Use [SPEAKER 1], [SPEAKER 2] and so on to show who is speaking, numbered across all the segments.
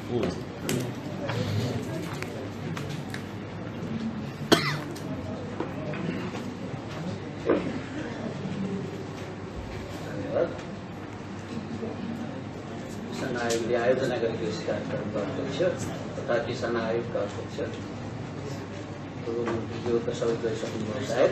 [SPEAKER 1] किसान आयोगले आयोजना गरेको यस कार्यक्रमका अध्यक्ष तथा किसान आयोगका अध्यक्ष पूर्वमन्त्रीज्यूका सबै गइसक्नुभयो सायद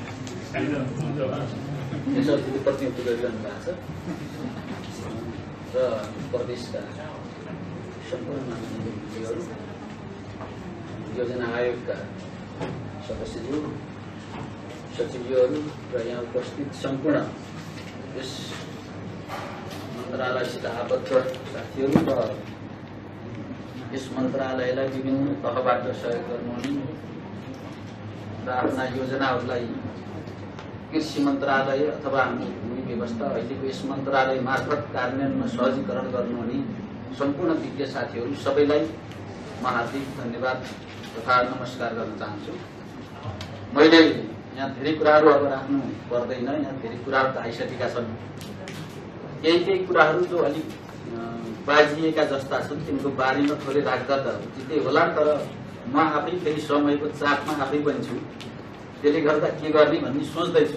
[SPEAKER 1] यसरी प्रतिनिधित्व गरिरहनु भएको छ र प्रदेशका सम्पूर्ण मान्यहरू योजना आयोगका सदस्यज्यू सचिवज्यूहरू र यहाँ उपस्थित सम्पूर्ण यस मन्त्रालयसित आबद्ध साथीहरू र यस मन्त्रालयलाई विभिन्न तहबाट सहयोग गर्नुहुने र आफ्ना योजनाहरूलाई कृषि मन्त्रालय अथवा हाम्रो भूमि व्यवस्था अहिलेको यस मन्त्रालय मार्फत कार्यान्वयनमा सहजीकरण गर्नुहुने सम्पूर्ण विज्ञ साथीहरू सबैलाई म हार्दिक धन्यवाद तथा नमस्कार गर्न चाहन्छु। मैले यहाँ धेरै कुराहरू अब राख्नु पर्दैन, यहाँ धेरै कुराहरू त आइसकेका छन्। केही कुराहरू जो अलिक बाजिएका जस्ता छन् तिनको बारेमा थोरै राख्दा त उचितै होला, तर म आफै फेरि समयको चापमा आफै पनि छु, त्यसले गर्दा के गर्ने भन्ने सोच्दैछु।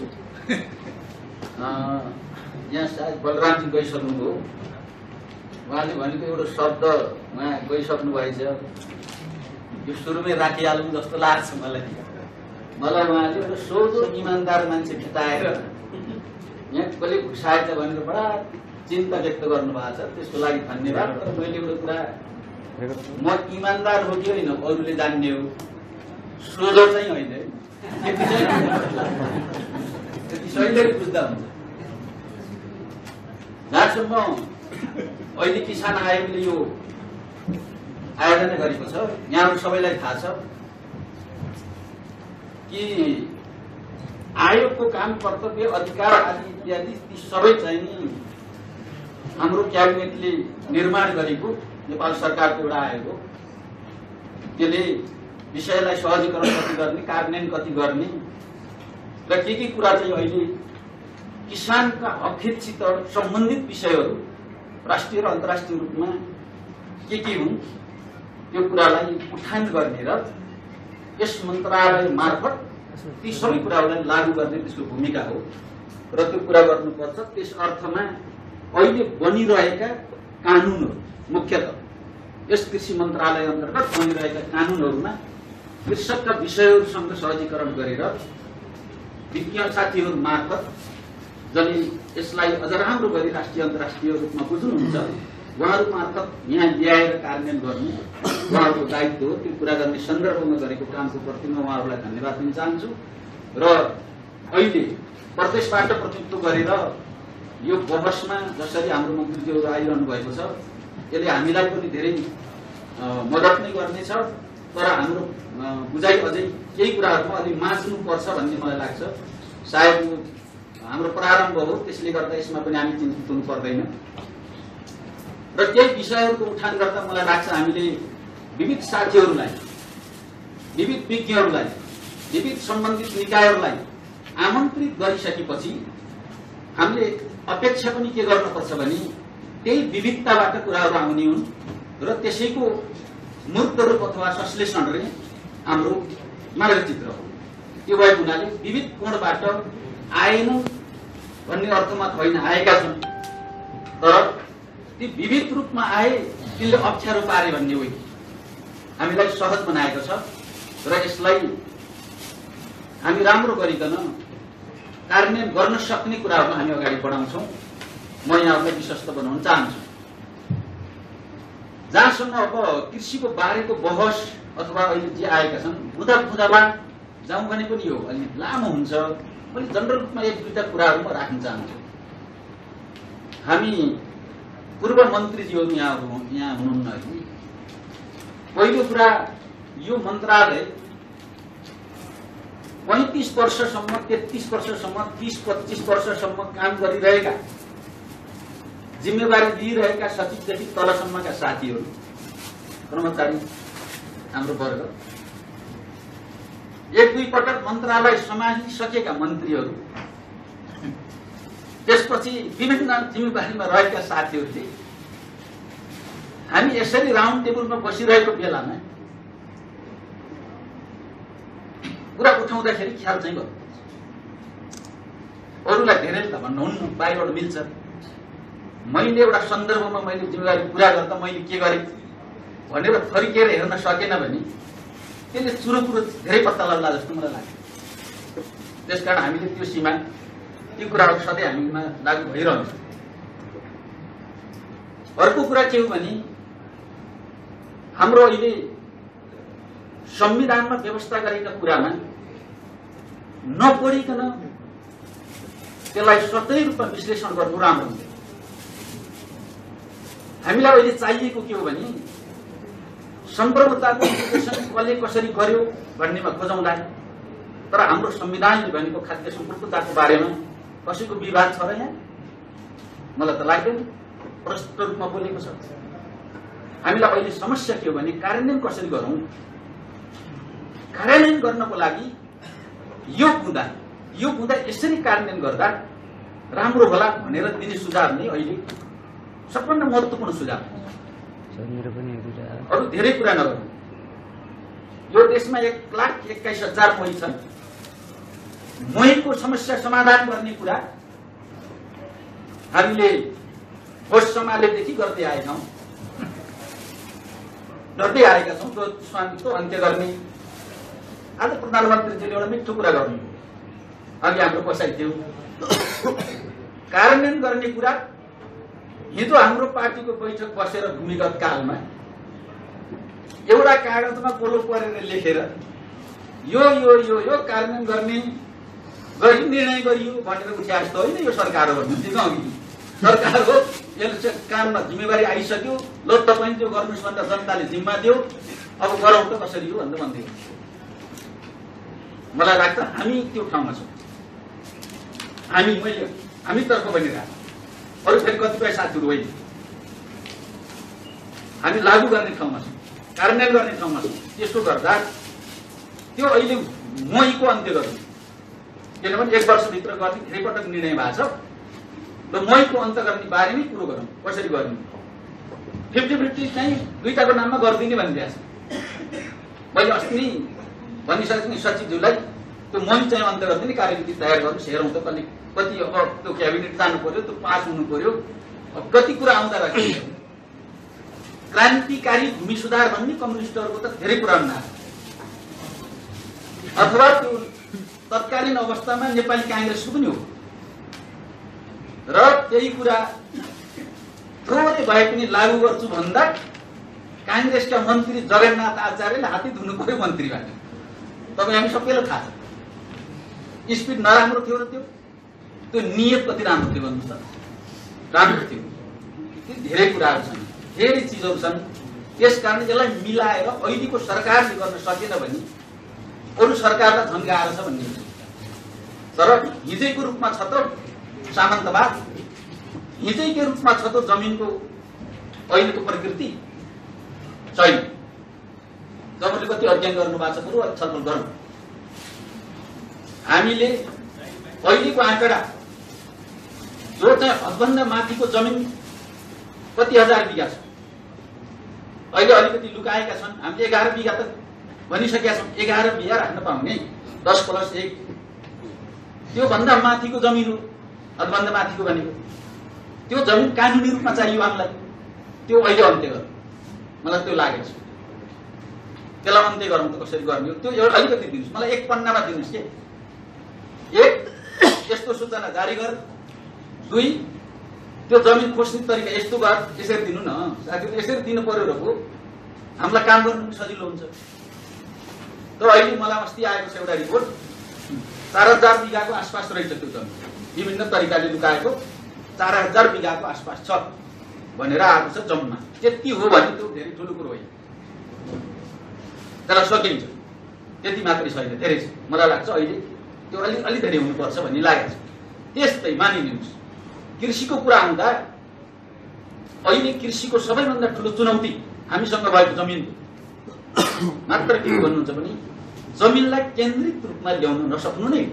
[SPEAKER 1] यहाँ सायद बलरामजी गइसक्नुभयो, उहाँले भनेको एउटा शब्द उहाँ गइसक्नु भएछ, यो सुरुमै राखिहालौँ जस्तो लाग्छ मलाई। उहाँले एउटा सोझो इमान्दार मान्छे भेटाएर यहाँ कसले घुसाएछ भनेर बडा चिन्ता व्यक्त गर्नुभएको छ, त्यसको लागि धन्यवाद। तर मैले एउटा कुरा, म इमान्दार हो कि होइन अरूले जान्ने हो, सोझो चाहिँ होइन, त्यति सहितै बुझ्दा हुन्छ। जहाँसम्म अहिले किसान आयोगले यो आयोजना गरेको छ, यहाँहरू सबैलाई थाहा छ कि आयोगको काम, कर्तव्य, अधिकार आदि इत्यादि ती सबै चाहिँ हाम्रो क्याबिनेटले निर्माण गरेको नेपाल सरकारको एउटा आयोग हो। त्यसले विषयलाई सहजीकरण कति गर्ने, कार्यान्वयन कति गर्ने र के कुरा चाहिँ अहिले किसानका हकहितसित सम्बन्धित विषयहरू राष्ट्रिय र अन्तर्राष्ट्रिय रूपमा के हुन् त्यो कुरालाई उठान गर्ने र यस मन्त्रालय मार्फत ती सबै कुराहरूलाई लागू गर्ने त्यसको भूमिका हो र त्यो कुरा गर्नुपर्छ। त्यस अर्थमा अहिले बनिरहेका कानूनहरू, मुख्यतः यस कृषि मन्त्रालय अन्तर्गत बनिरहेका कानूनहरूमा कृषकका विषयहरूसँग सहजीकरण गरेर विज्ञ साथीहरू मार्फत जसले यसलाई अझ राम्रो गरी राष्ट्रिय अन्तर्राष्ट्रिय रूपमा बुझ्नुहुन्छ उहाँहरू मार्फत यहाँ ल्याएर कार्यान्वयन गर्नु उहाँहरूको दायित्व हो। त्यो कुरा गर्ने सन्दर्भमा गरेको कामको प्रति म उहाँहरूलाई धन्यवाद दिन चाहन्छु। र अहिले प्रदेशबाट प्रतिनिधित्व गरेर यो बहसमा जसरी हाम्रो मन्त्रीज्यूहरू आइरहनु भएको छ, यसले हामीलाई पनि धेरै मद्दत नै गर्नेछ, तर हाम्रो बुझाइ अझै केही कुराहरूमा अलि माझ्नुपर्छ भन्ने मलाई लाग्छ। सायद हाम्रो प्रारम्भ हो, त्यसले गर्दा यसमा पनि हामी चिन्तित हुनु पर्दैन। र केही विषयहरूको उठान गर्दा मलाई लाग्छ हामीले विविध साथीहरूलाई, विविध विज्ञहरूलाई, विविध सम्बन्धित निकायहरूलाई आमन्त्रित गरिसकेपछि हामीले अपेक्षा पनि के गर्नुपर्छ भने त्यही विविधताबाट कुराहरू आउने हुन् र त्यसैको मूर्त रूप अथवा संश्लेषण रे हाम्रो मानचित्र हो। त्यो भएको हुनाले विविध कोणबाट आएन भन्ने अर्थमा होइन, आएका छन्, तर ती विविध रूपमा आए तिनले अप्ठ्यारो पारे भन्ने होइन, हामीलाई सहज बनाएको छ र यसलाई हामी राम्रो गरिकन कार्यान्वयन गर्न सक्ने कुराहरूमा हामी अगाडि बढाउँछौँ। म यहाँहरूलाई विश्वस्त बनाउन चाहन्छु। जहाँसम्म अब कृषिको बारेको बहस अथवा अहिले जे आएका छन् बुँदामा जाउँ भने पनि यो अलि लामो हुन्छ। मैले जनरल रूपमा एक दुईटा कुराहरू म राख्न चाहन्छु। हामी पूर्व मन्त्रीज्यूहरू यहाँ हुनुहुन्न कि पहिलो कुरा, यो मन्त्रालय 35 वर्षसम्म, 33 वर्षसम्म, 30-25 वर्षसम्म काम गरिरहेका, जिम्मेवारी लिइरहेका सचिवदेखि तलसम्मका साथीहरू, कर्मचारी, हाम्रो वर्ग, एक दुई पटक मन्त्रालय सम्हालिसकेका मन्त्रीहरू, त्यसपछि विभिन्न जिम्मेवारीमा रहेका साथीहरूले हामी यसरी राउन्ड टेबलमा बसिरहेको बेलामा कुरा उठाउँदाखेरि ख्याल चाहिँ गर्नु। अरूलाई धेरै त भन्नुहुन्न, बाहिरबाट मिल्छ। मैले एउटा सन्दर्भमा मैले जिम्मेवारी पुरा गर्दा मैले के गरेँ भनेर फर्केर हेर्न सकेन भने त्यसले चुरोपुरो धेरै पत्ता लाग्ला जस्तो मलाई लाग्छ। त्यसकारण हामीले त्यो सीमा, त्यो कुराहरू सधैँ हामीमा लागू भइरहन्छ। अर्को कुरा के हो भने हाम्रो अहिले संविधानमा व्यवस्था गरेका कुरामा नपढिकन त्यसलाई सतै रूपमा विश्लेषण गर्नु राम्रो हुँदैन। हामीलाई अहिले चाहिएको के हो भने सम्प्रभुताको विश्लेषण कसले कसरी गर्यो भन्नेमा खोजौँला, तर हाम्रो संविधानले भनेको खाद्य सम्प्रभुताको बारेमा कसैको विवाद छ र यहाँ? मलाई त लाग्दैन। प्रष्ट रूपमा बोलेको छ। हामीलाई अहिले समस्या के हो भने कार्यान्वयन कसरी गरौँ। कार्यान्वयन गर्नको लागि यो हुँदा यसरी कार्यान्वयन गर्दा राम्रो होला भनेर दिने सुझाव नै अहिले सबभन्दा महत्त्वपूर्ण सुझाव। अरू धेरै कुरा नगर्नु। यो देशमा 1,21,000 मोही छन्। मोहीको समस्या समाधान गर्ने कुरा हामीले होस सम्हालेदेखि गर्दै आएका छौँ। त्यो स्वामित्व अन्त्य गर्ने। आज प्रधानमन्त्रीजीले एउटा मिठो कुरा गर्नु, अघि हाम्रो बसाइ थियो, कार्यान्वयन गर्ने कुरा। हिजो हाम्रो पार्टीको बैठक बसेर भूमिगत कालमा एउटा कागजमा गोलो परेर लेखेर यो कार्यान्वयन गर्ने गरी निर्णय गरियो भनेर उठ्या जस्तो होइन। यो सरकार हो भन्नुहुन्थ्यो अघि। सरकार हो, यसले काममा जिम्मेवारी आइसक्यो, ल तपाईँ त्यो गर्नुहोस् भनेर जनताले जिम्मा दियो, अब गरौँ त कसरी हो भनेर भन्दै। मलाई लाग्छ हामी त्यो ठाउँमा छौँ। हामीतर्फ बनिरहेको, अरू फेरि कतिपय साथीहरू होइन। हामी लागू गर्ने ठाउँमा छौँ, कार्यान्वयन गर्ने ठाउँमा छौँ। त्यसो गर्दा त्यो अहिले मोहीको अन्त्य गर्नु, किनभने 1 वर्षभित्र गर्ने धेरै पटक निर्णय भएको छ। र मोहीको अन्त्य गर्ने बारेमै कुरो गरौँ, कसरी गर्ने। 50-50 चाहिँ दुईटाको नाममा गरिदिने भनिदिएको छ। मैले अस्ति नै भनिसकेको नि सचिवज्यूलाई, त्यो मोही चाहिँ अन्त्य गरिदिने कार्यविधि तयार गर्नुहोस्, हेरौँ त कति अब त्यो क्याबिनेट जानु पर्यो, त्यो पास हुनु पर्यो, कति कुरा आउँदा राख्छ। क्रान्तिकारी भूमि सुधार भन्ने कम्युनिस्टहरूको त धेरै पुरानो नाम, अथवा त्यो तत्कालीन अवस्थामा नेपाली काङ्ग्रेसको पनि हो। र त्यही कुरा थोरै भए पनि लागू गर्छु भन्दा काङ्ग्रेसका मन्त्री जगन्नाथ आचार्यले हाती धुनु पर्यो मन्त्रीबाट। तपाईँ हामी सबैलाई थाहा छ स्पिड नराम्रो थियो र त्यो नियत कति राम्रो थियो भन्नुहोस् त। राम्रो थियो। धेरै कुराहरू छन्, धेरै चिजहरू छन्। त्यसकारण यसलाई मिलाएर अहिलेको सरकारले गर्न सकेन भने अरू सरकारलाई झन्काएर छ भन्ने। तर हिजैको रूपमा छ त सामन्तवाद, हिजैकै रूपमा छ त जमिनको अहिलेको प्रकृति छैन। तपाईँले कति अध्ययन गर्नु भएको छ बरु छलफल गरौँ। हामीले अहिलेको आँकडा जो चाहिँ हदभन्दा माथिको जमिन कति हजार बिघा छ, अहिले अलिकति लुकाएका छन्। हामीले 11 बिघा त भनिसकेका छौँ। 11 बिघा राख्न पाउने 10+1 त्योभन्दा माथिको जमिन हो। हदभन्दा माथिको भनेको त्यो जमिन कानुनी रूपमा चाहियो हामीलाई। त्यो अहिले अन्त्य गर्नु मलाई त्यो लागेको छ। त्यसलाई अन्त्य गरौँ त कसरी गर्ने हो त्यो एउटा अलिकति दिनुहोस् मलाई, 1 पन्नामा दिनुहोस् के। 1 यस्तो सूचना जारी गर, 2 त्यो जमिन खोज्ने तरिका यस्तो गर, यसरी दिनु न साथीहरु, यसरी दिनु पर्यो र हो हामीलाई काम गर्नु सजिलो हुन्छ। तर अहिले मलाई अस्ति आएको छ एउटा रिपोर्ट, 4000 बिघाको आसपास रहेछ त्यो जमिन, विभिन्न तरिकाले लुकाएको 4000 बिघाको आसपास छ भनेर आएको छ जम्मा। त्यति हो भने त्यो धेरै ठुलो कुरो होइन, तर सकिन्छ। त्यति मात्रै छैन, धेरै छ। मलाई लाग्छ अहिले त्यो अलि धेरै हुनुपर्छ भन्ने लागेको छ। त्यस्तै मानिलिनुहोस् कृषिको कुरा आउँदा अहिले कृषिको सबैभन्दा ठुलो चुनौती हामीसँग भएको जमिन मात्र के भन्नुहुन्छ भने जमिनलाई केन्द्रित रूपमा ल्याउन नसक्नु नै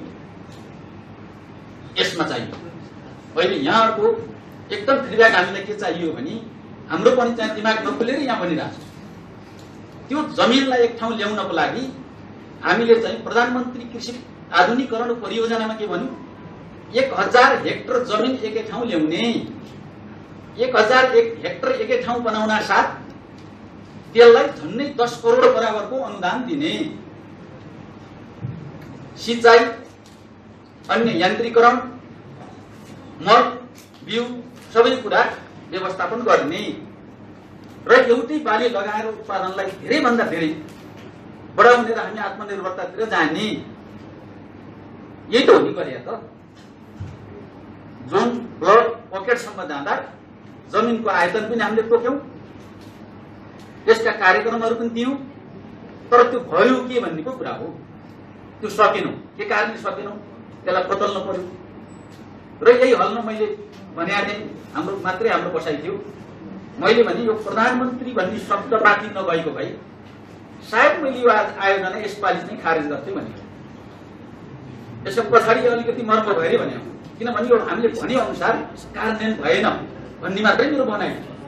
[SPEAKER 1] यसमा चाहियो। अहिले यहाँको एकदम फिडब्याक हामीलाई के चाहियो भने हाम्रो पनि चाहिँ दिमाग नखुलेर यहाँ बनिरहेको छ। त्यो जमिनलाई एक ठाउँ ल्याउनको लागि हामीले चाहिँ प्रधानमन्त्री कृषि आधुनिकीकरण परियोजनामा के भन्यो, 1000 हेक्टर जमिन एकै ठाउँ ल्याउने, 1000 हेक्टर एकै ठाउँ बनाउन साथ त्यसलाई झन्डै 10 करोड बराबरको अनुदान दिने, सिंचाई अन्य यान्त्रिकरण मल बिउ सबै कुरा व्यवस्थापन गर्ने र एउटै बाली लगाएर उत्पादनलाई धेरै भन्दा धेरै बढाउने र हामी आत्मनिर्भरतातिर जाने, यही त हो नि गरे त। जुन ब्लड पकेटसम्म जाँदा जमिनको आयतन पनि हामीले तोक्यौं, त्यसका कार्यक्रमहरू पनि दियौं, तर त्यो भयो के भन्नेको कुरा हो। त्यो सकेनौं, के कारणले सकेनौं त्यसलाई बदल्न पर्यो। र यही हल्न मैले भने हाम्रो मात्रै हाम्रो बसाइ थियो। मैले भने यो प्रधानमन्त्री भन्ने शब्द बाँकी नभएको भए सायद मैले यो आयोजना यसपालि चाहिँ खारेज गर्थेँ भने, यसको पछाडि अलिकति मर्म भएर भने, किनभने यो हामीले भने अनुसार कार्यान्वयन भएन भन्ने मात्रै मेरो भनाइ।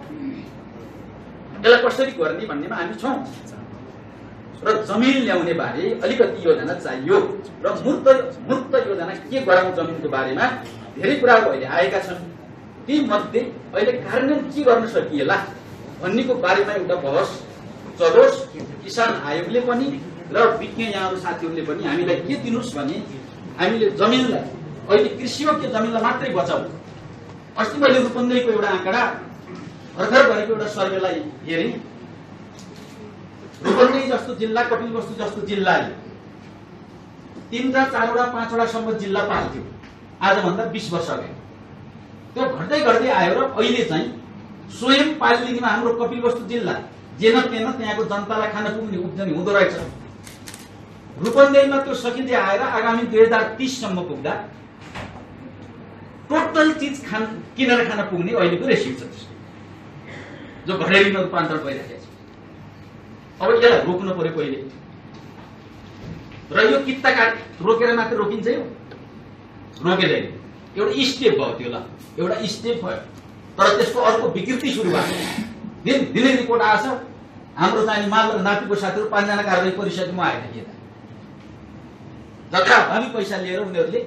[SPEAKER 1] यसलाई कसरी गर्ने भन्नेमा हामी छौं र जमिन ल्याउने बारे अलिकति योजना चाहियो र मूर्त योजना के गराउँ जमिनको बारेमा धेरै कुराहरू अहिले आएका छन्। ती मध्ये अहिले कार्यान्वयन के गर्न सकिएला भन्नेको बारेमा एउटा बहस चलोस्। किसान आयोगले पनि र विज्ञ यहाँहरू साथीहरूले पनि हामीलाई के दिनुस् भने हामीले जमिनलाई अहिले कृषियोग्य जमिनलाई मात्रै बचाऊ। अस्ति मैले रूपन्देहीको एउटा आँकडा भर्खर गरेको एउटा सर्वेलाई हेरेँ। रूपन्देही जस्तो जिल्ला, कपिलवस्तु जस्तो जिल्लाले 3 रा 4 वटा 5 वटासम्म जिल्ला पाल्थ्यो आजभन्दा 20 वर्ष अगाडि। त्यो घट्दै घट्दै आयो र अहिले चाहिँ स्वयं पालिदिनेमा हाम्रो कपिलवस्तु जिल्ला जेन तेन त्यहाँको जनतालाई खान पुग्ने उब्जनी हुँदो रहेछ। रूपन्देहीमा त्यो सकिँदै आएर आगामी 2030 सम्म पुग्दा टोटल चिज किनेर खान पुग्ने अहिलेको रेसियो छ, जो घरेलुमा रूपान्तरण भइरहेको छ। अब यसलाई रोक्नु पर्यो पहिले। र यो कित्ता रोकेर मात्र रोकिन्छ, यो रोकेदैन। एउटा स्टेप भयो त्यो, ल एउटा स्टेप भयो, तर त्यसको अर्को विकृति सुरु भयो। दिनै रिपोर्ट आएछ, हाम्रो चाहिँ माल र नातिको साथीहरू 5 जना कारबाही परिषदमा आएका थिए। जथाभावी पैसा लिएर उनीहरूले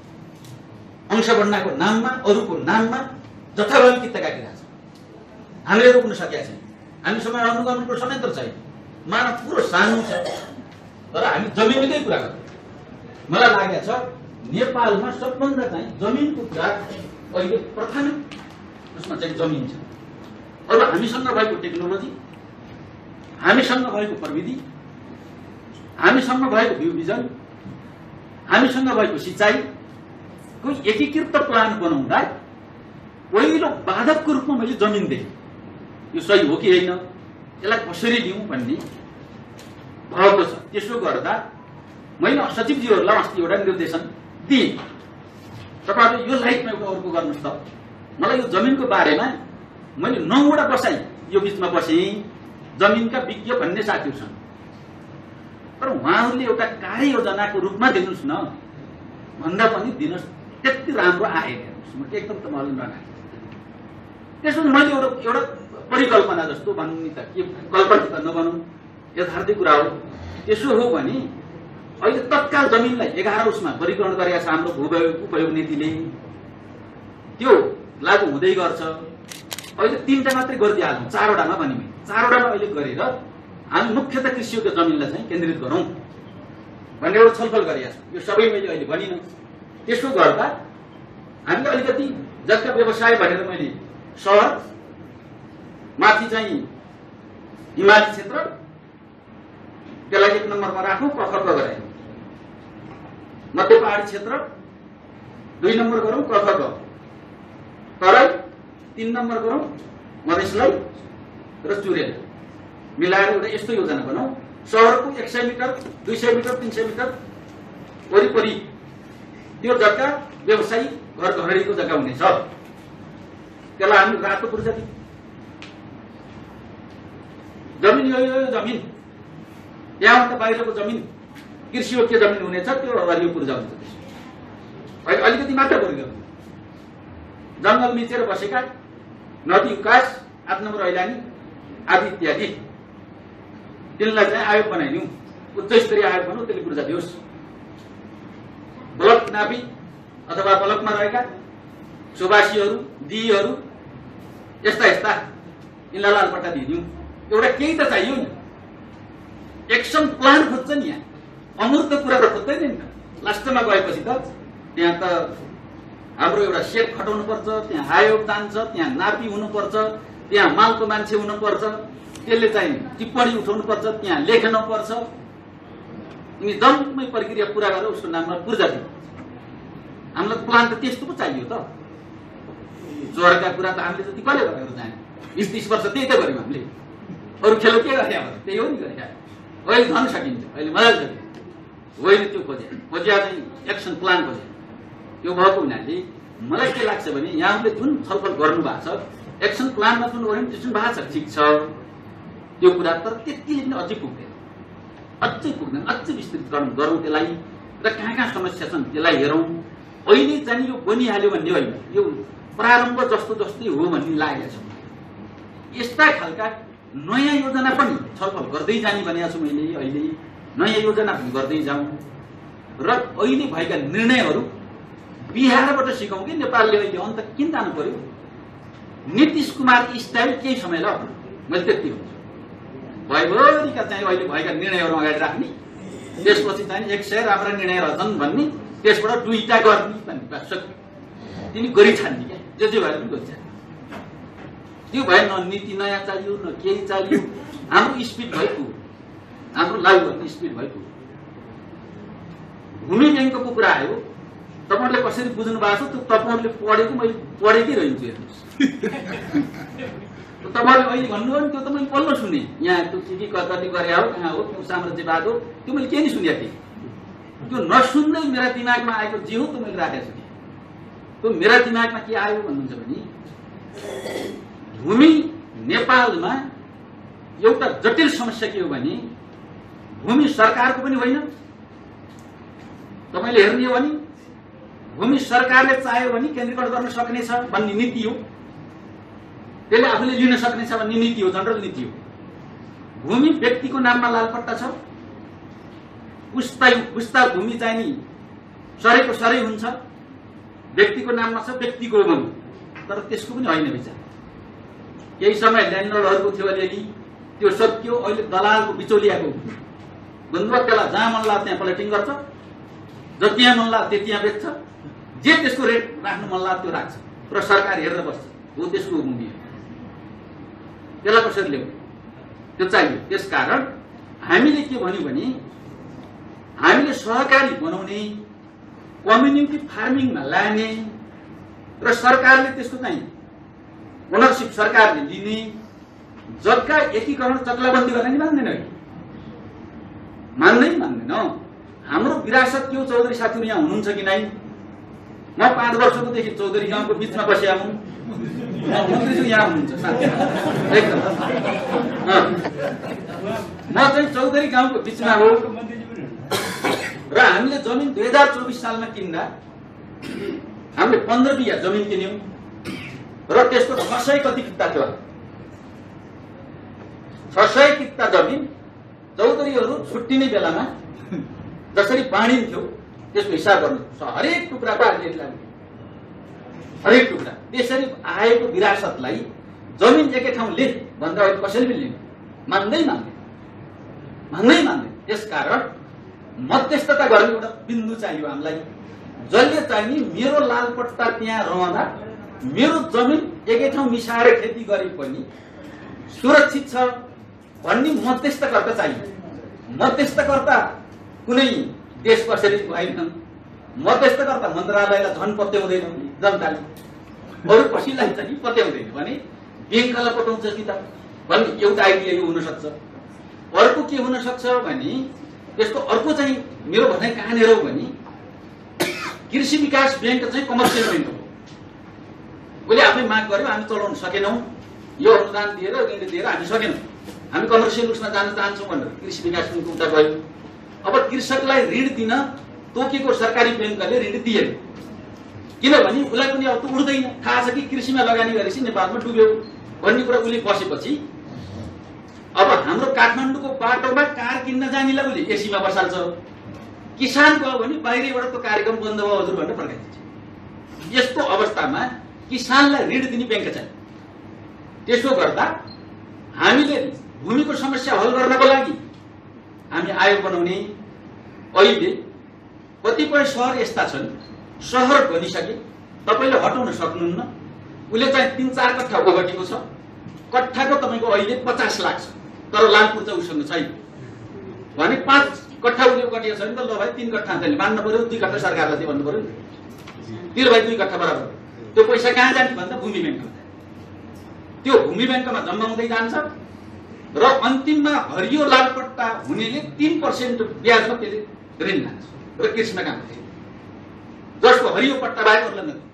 [SPEAKER 1] अंशगणनाको नाममा, अरूको नाममा जथाभावी कित्ता काटिरहेछ। हामीले रोक्न सकेका छैन। हामीसँग अनुगमनको संयन्त्र छैन, मानव पुरो सानो छ, तर हामी जमिनकै कुरा गर्छौँ। मलाई लागेको छ नेपालमा सबभन्दा चाहिँ जमिनको कुरा अहिले प्राथमिक उसमा चाहिँ जमिन छ। अब हामीसँग भएको टेक्नोलोजी, हामीसँग भएको प्रविधि, हामीसँग भएको भ्यू भिजन, हामीसँग भएको सिंचाइको एकीकृत प्लान बनाउँदा पहिलो बाधकको रूपमा मैले जमिन देखेँ। यो सही हो कि होइन, यसलाई कसरी दिउँ भन्ने भएको छ। त्यसो गर्दा मैले सचिवजीहरूलाई अस्ति एउटा निर्देशन दिएँ, तपाईँहरूले यो लाइटमा एउटा अर्को गर्नुहोस् त। मलाई यो जमिनको बारेमा मैले 9 वटा बसाई यो बिचमा बसेँ, जमिनका विज्ञ भन्ने साथीहरू छन्, तर उहाँहरूले एउटा कार्ययोजनाको रूपमा दिनुहोस् न भन्दा पनि दिनुहोस्, त्यति राम्रो आएन। एकदम त मलाई नआए। त्यसो मैले एउटा परिकल्पना जस्तो भन्नु नि त, के कल्पना त नबनौँ, यथार्थी कुरा हो। त्यसो हो भने अहिले तत्काल जमिनलाई 11 उसमा वर्गीकरण गरेका छ हाम्रो भू उपयोग नीतिले, त्यो लागू हुँदै गर्छ। अहिले 3टा मात्रै गरिदिइहालौँ, 4 वटामा पनि 4 वटामा अहिले गरेर हामी मुख्यतः कृषियोग्य जमिनलाई चाहिँ केन्द्रित गरौँ भन्ने एउटा छलफल गरिएको छ। यो सबै मैले अहिले भनिनँ। त्यसो गर्दा हामीले अलिकति जसका व्यवसाय भनेर मैले सहर माथि चाहिँ हिमाली क्षेत्र त्यसलाई 1 नम्बरमा राखौँ, क ख ग गरायौँ। मध्य पहाडी क्षेत्र 2 नम्बर गरौँ, क ख ग। तराई 3 नम्बर गरौँ, मधेसलाई र चुरेल मिलाएर एउटा यस्तो योजना बनाऊ। सहरको 100 मिटर, 200 मिटर, 300 मिटर वरिपरि त्यो जग्गा व्यवसायी घर घरेडीको जग्गा हुनेछ। त्यसलाई हामी रातो पूर्जा दिउँ। जमिन यो जमिन, यहाँभन्दा बाहिरको जमिन कृषियोग्य जमिन हुनेछ, त्यो हरियो पूर्जा हुन्छ। अलिकति मात्र गरिदिनु। जङ्गल मिचेर बसेका, नदी उकास 8 नम्बर हैलानी आदि इत्यादि तिनलाई चाहिँ आयोग बनाइदिउँ, उच्च स्तरीय आयोग बनाऊ, त्यसले पूर्जा दियोस्। ब्लक नापी अथवा ब्लकमा रहेका सुवासीहरू, दिदीहरू यस्ता यस्ता यिनलाई लालपट्टा दिइदिउँ। एउटा केही त चाहियो नि, एक्सन प्लान खोज्छ नि। यहाँ अमूर्त कुरा त खोज्दैन नि त। लास्टमा गएपछि त त्यहाँ त हाम्रो एउटा सेट खटाउनु पर्छ, त्यहाँ आयोग जान्छ, त्यहाँ नापी हुनुपर्छ, त्यहाँ मालको मान्छे हुनुपर्छ, त्यसले चाहिँ टिप्पणी उठाउनु पर्छ, त्यहाँ लेख्न पर्छ। यिनी जम्मै प्रक्रिया पूरा गरेर उसको नाममा पूर्जा दिनु। हामीलाई प्लान त त्यस्तो पो चाहियो त। जोरका कुरा त हामीले जति कसले गरेर जाने, 20-30 वर्ष त्यही त गर्यौँ हामीले। अरू खेल के गरे, त्यही हो नि गरे। अहिले धन सकिन्छ, अहिले मजाले सकिन्छ। होइन त्यो खोज्या चाहिँ एक्सन प्लान खोज्या। त्यो भएको हुनाले मलाई के लाग्छ भने यहाँले जुन छलफल गर्नु भएको छ, एक्सन प्लानमा जुन ओरिएन्टेसन भएको छ ठिक छ त्यो कुरा, तर त्यतिले पनि अझै पुग्दैन, अझै विस्तृतकरण गरौँ त्यसलाई र कहाँ समस्या छन् त्यसलाई हेरौँ। अहिले चाहिँ यो बनिहाल्यो भन्ने होइन, यो प्रारम्भ जस्तै हो भन्ने लागेको छ। यस्ता खालका नयाँ योजना पनि छलफल गर्दै जाने भनेको छु मैले। अहिले नयाँ योजना पनि गर्दै जाउँ र अहिले भएका निर्णयहरू बिहारबाट सिकौँ कि नेपालले अहिले अन्त किन जानु पर्यो। नीतिश कुमार स्टाइल केही समयलाई अप्नाउँ, मैले त्यति भन्छु। भयभरिका चाहिँ अहिले भएका निर्णयहरू अगाडि राख्ने, त्यसपछि चाहिँ 100 राम्रा निर्णय रहन्छन् भन्ने, त्यसबाट 2टा गर्ने भन्ने सक्यो। तिनी गरी छान्ने क्या, जे भएर पनि गरी छान्ने। त्यो भए न नीति नयाँ चाहियो न केही चाहियो। हाम्रो स्पिड भएको, हाम्रो लागु गर्ने स्पिड भएको। भूमि ब्याङ्कको कुरा आयो, तपाईँहरूले कसरी बुझ्नु भएको छ त्यो तपाईँहरूले पढेको, मैले पढेकै रहन्छु हेर्नुहोस्। तपाईँहरूले अहिले भन्नुभयो नि त्यो त मैले पल्लो सुने। यहाँ त्यो के कति गरे हो, कहाँ हो, त्यो साम्राज्यवाद हो, त्यो मैले केही सुनेको थिएँ। त्यो नसुन्दै मेरा दिमागमा आएको जे हो त्यो मैले राखेको छु। त्यो मेरा दिमागमा के आयो भन्नुहुन्छ भने भूमि नेपालमा एउटा जटिल समस्या के हो भने भूमि सरकारको पनि होइन। तपाईँले हेर्ने हो भने भूमि सरकारले चाह्यो भने केन्द्रीकरण गर्न सक्नेछ भन्ने नीति हो, त्यसले आफूले लिन सक्नेछ भन्ने नीति हो, जनरल नीति हो। भूमि व्यक्तिको नाममा लालपट्टा छ, पुस्ता भूमि चाहिँ नि सरेको सरै हुन्छ, व्यक्तिको नाममा छ, व्यक्तिको भूमि। तर त्यसको पनि होइन विचार। केही समय ल्यान्डलर्डहरूको थियो, अलिअलि त्यो सकियो। अहिले दलालको बिचौलियाको बन्दोबस्तलाई जहाँ मन लाग्छ त्यहाँ प्लटिङ गर्छ, जति यहाँ मन लाग्छ त्यहाँ बेच्छ, जे त्यसको रेट राख्नु मन लाग्छ त्यो राख्छ र सरकार हेरेर बस्छ। हो त्यसको भूमि हो, त्यसलाई कसरी ल्याउँ, त्यो चाहियो। त्यसकारण हामीले के भन्यो भने हामीले सहकारी बनाउने, कम्युनिटी फार्मिङमा लाने र सरकारले त्यसको चाहिँ ओनरसिप सरकारले लिने, जग्गा एकीकरण चक्लाबन्दी गर्न नि मान्दैन। हाम्रो विरासत के हो, चौधरी साथीहरू यहाँ हुनुहुन्छ कि नै? म 5 वर्षकोदेखि चौधरी गाउँको बिचमा बसेका हुँ। मन्त्रीज्यू यहाँ हुनुहुन्छ एकदम। म चाहिँ चौधरी गाउँको बिचमा हो र हामीले जमिन 2024 सालमा किन्दा हामीले 15 बिघा जमिन किन्यौं र त्यसको 600 कति किता थियो, 600 किता जमिन चौधरीहरू छुट्टिने बेलामा जसरी बाँडिन्थ्यो त्यसको हिसाब गर्नु। हरेक टुक्रा हरेक टुक्रा त्यसरी आएको विरासतलाई जमिन एकै ठाउँ ले भन्दा अहिले कसैले पनि लिनु मान्दैन। त्यसकारण मध्यस्थता गर्ने एउटा बिन्दु चाहियो हामीलाई। जसले चाहिँ नि मेरो लालपट्टा त्यहाँ रहँदा मेरो जमिन एकै ठाउँ मिसाएर खेती गरे पनि सुरक्षित छ भन्ने मध्यस्थकर्ता चाहियो। मध्यस्थकर्ता कुनै देश कसरी भएनन्, मध्यस्थकर्ता मन्त्रालयलाई झन् पत्याउँदैन जनताले, अरू कसैलाई चाहिँ पत्याउँदैन भने ब्याङ्कलाई पठाउँछ कि त भन्ने एउटा आइडिया यो हुन सक्छ। अर्को के हुन सक्छ भने त्यसको अर्को चाहिँ मेरो भनाइ कहाँनिर हो भने कृषि विकास ब्याङ्क चाहिँ कमर्सियल ब्याङ्क हो। उसले आफै माग गर्यो, हामी चलाउन सकेनौँ, यो अनुदान दिएर ऋण दिएर हामी सकेनौँ, हामी कमर्सियल उसमा जान चाहन्छौँ भनेर कृषि विकास ब्याङ्कको उता गयो। अब कृषकलाई ऋण दिन तोकेको सरकारी ब्याङ्कले ऋण दिएन, किनभने उसलाई पनि अब त उड्दैन, थाहा छ कि कृषिमा लगानी गरेपछि नेपालमा डुब्यो, भन्ने कुरा उसले बसेपछि अब हाम्रो काठमाडौँको बाटोमा कार किन्न जानेलाई उसले एसीमा बसाल्छ, किसान गयो भने बाहिरबाट त्यो कार्यक्रम बन्द भयो हजुर भनेर फर्काइदिन्छ। यस्तो अवस्थामा किसानलाई ऋण दिने ब्याङ्क छैन। त्यसो गर्दा हामीले भूमिको समस्या हल गर्नको लागि हामी आयोग बनाउने। अहिले कतिपय सहर यस्ता छन्, सहर बनिसके तपाईले हटाउन सक्नुहुन्न। उसले चाहिँ 3-4 कट्ठा ओगटेको छ, कट्ठाको तपाईको अहिले 50 लाख छ, तर लालपुर चाहिँ उसँग छैन भने 5 कट्ठा उसले ओगटेको छ भने त ल भाइ 3 कट्ठा त्यसले मान्न पर्यो, 2 कट्ठा सरकारलाई दिनु भन्नु पर्यो नि। तिर भाइ 2 कट्ठा बराबर। त्यो पैसा कहाँ जाने भन्दा भूमि ब्याङ्कमा। त्यो भूमि ब्याङ्कमा जम्मा हुँदै जान्छ र अन्तिममा हरियो लाल पट्टा हुनेले 3% ब्याजमा त्यसले ऋण लान्छ र कृषिमा काम गर्छ। जसको हरियो पट्टा बाहेक अरूलाई नदिनु।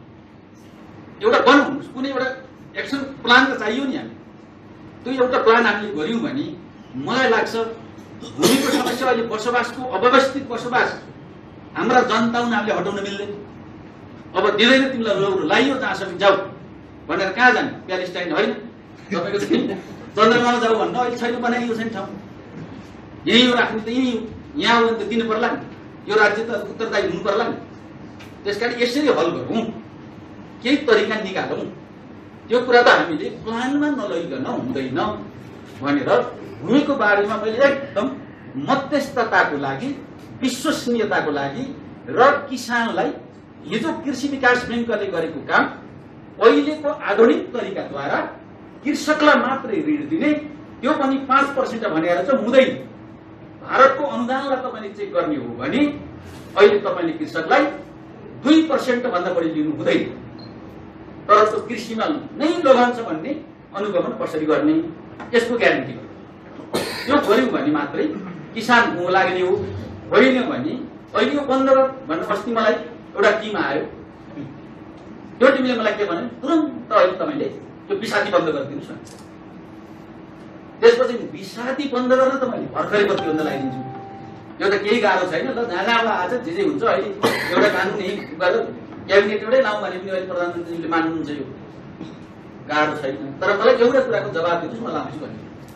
[SPEAKER 1] एउटा बनाउनुहोस्, कुनै एउटा एक्सन प्लान त चाहियो नि। हामी त्यो एउटा प्लान हामीले गर्यौँ भने मलाई लाग्छ भूमिको समस्या अहिले बसोबासको अव्यवस्थित बसोबास हाम्रा जनता उनीहरूले हटाउन मिल्दैन। अब दिँदैन तिमीलाई लौरो लाइयो जहाँसम्म जाऊ भनेर कहाँ जाने? प्यालेस्टाइन होइन, तपाईँको चन्द्रमामा जाऊ भन्न अहिले छैन, बनाइएको छैन ठाउँ। यहीँ हो राख्ने त यहीँ हो, यहाँ हो भने त दिनु पर्ला नि। यो राज्य त उत्तरदायी हुनु पर्ला नि। त्यसकारण यसरी हल गरौँ, केही तरिका निकालौँ। त्यो कुरा त हामीले प्लानमा नलैकन हुँदैन भनेर भूमिको बारेमा मैले एकदम मध्यस्थताको लागि, विश्वसनीयताको लागि र किसानलाई हिजो कृषि विकास ब्याङ्कले गरेको काम अहिलेको आधुनिक तरिकाद्वारा कृषकलाई मात्रै ऋण दिने, त्यो पनि 5% भनेर चाहिँ हुँदैन। भारतको अनुदानलाई तपाईँले चेक गर्ने हो भने अहिले तपाईँले कृषकलाई 2% भन्दा बढी लिनु हुँदैन। तर त्यो कृषिमा नै लगाउँछ भन्ने अनुगमन कसरी गर्ने, यसको ग्यारेन्टी गर्नु। त्यो गर्यौँ भने मात्रै किसान भूमि लाग्ने हो। होइन भने अहिले यो बन्द भनेर अस्ति मलाई एउटा टिम आयो। त्यो टिमले मलाई के भन्यो, तुरन्त अहिले तपाईँले त्यो विषादी बन्द गरिदिनुहोस् न। त्यसपछि विषादी बन्द गरेर तपाईँले भर्खरै प्रतिबन्ध लगाइदिन्छु। यो त केही गाह्रो छैन। ल जहाँ जहाँ आज जे जे हुन्छ अहिले एउटा कानुन यही गरेर क्याबिनेट एउटै लाउँ भने पनि अहिले प्रधानमन्त्रीले मान्नुहुन्छ। यो गाह्रो छैन। तर मलाई एउटा कुराको जवाब दिनुहोस्, म लाउँछु भने